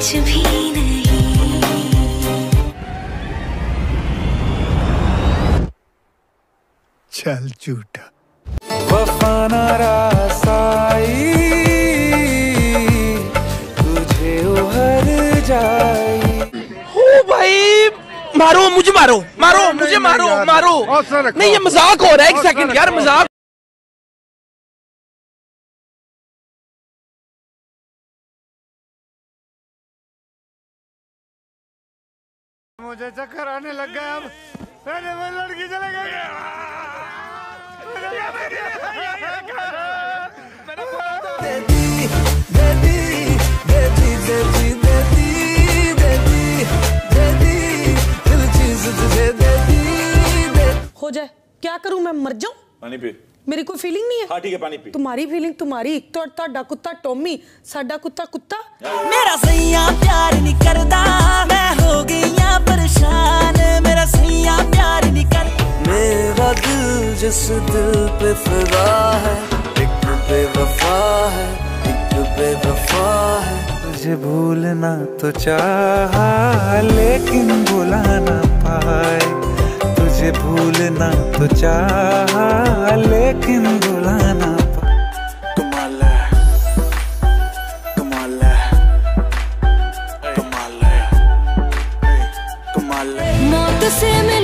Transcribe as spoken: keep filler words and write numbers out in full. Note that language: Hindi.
कुछ भी नहीं। चल झूठा वफा ना रासाई तुझे उहर जाई। ओ भाई मारो मुझे, मारो मारो मुझे, मारो मारो। नहीं ये मजाक हो रहा है, एक सेकंड यार, मजाक। मुझे चक्कर आने लग गया अब। अरे वो लड़की चले गई। हो जाए क्या करूं मैं, मर जाऊं? पानी पी। मेरी कोई फीलिंग नहीं है। हाँ ठीक है पानी पी। तुम्हारी फीलिंग तुम्हारी, तो ताड़ा कुत्ता टॉमी, साडा कुत्ता कुत्ता। मेरा सैया प्यार नहीं करदा, मैं हो गईया परेशान। मेरा सैया प्यार नहीं कर। मेरा दिल जिस दिल पे फिदा है, एक बेवफा है, एक बेवफा है। तुझे भूलना तो चाहा लेकिन भुला ना पाए। तुझे भूलना तो चाहा लेकिन भुला ना पाए। कमाल है, कमाल है, कमाल है, कमाल है। मौत से